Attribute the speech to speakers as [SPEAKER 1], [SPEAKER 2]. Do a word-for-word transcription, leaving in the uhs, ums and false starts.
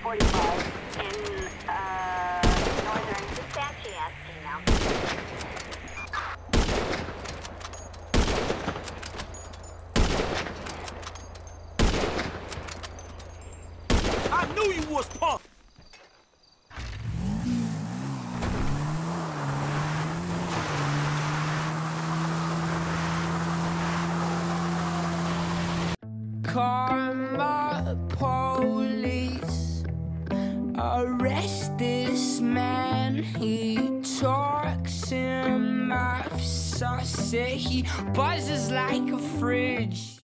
[SPEAKER 1] forty-five in, uh, northern dispatch E S email.
[SPEAKER 2] I knew you was puff.
[SPEAKER 3] Karma police, arrest this man. He talks in my sauce. He buzzes like a fridge.